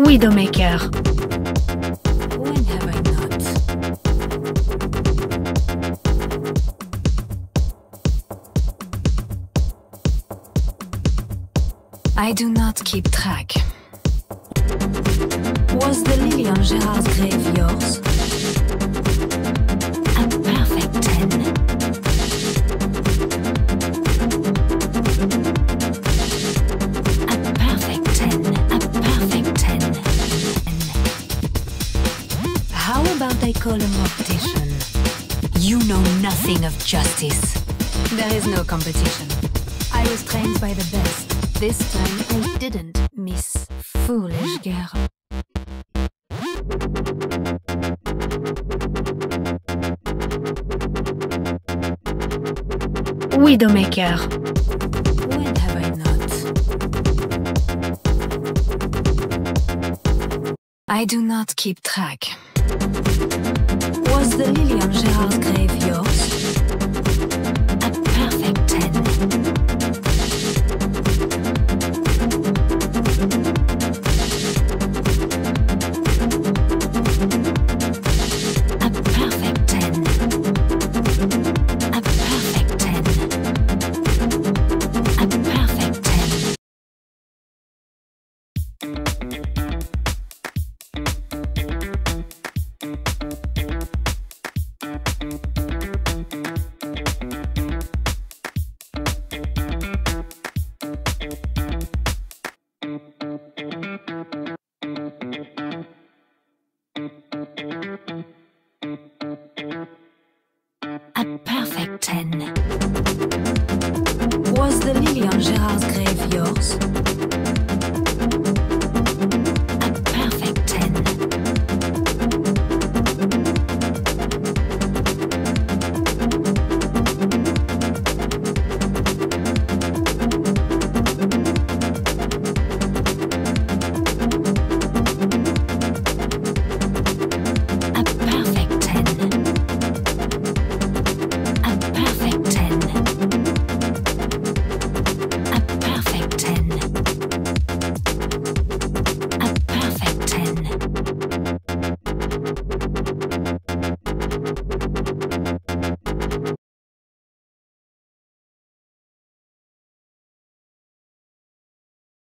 Widowmaker. When have I not? I do not keep track. Was the lily on Gerard's grave yours? A perfect 10. A perfect 10. A perfect 10. How about I call a mortician? You know nothing of justice. There is no competition. I was trained by the best. This time I didn't miss foolish girl. Widowmaker. When have I not? I do not keep track. Was the lily on Gerard's grave yours? A perfect 10. A perfect 10. Was the lily on Gerard's grave yours?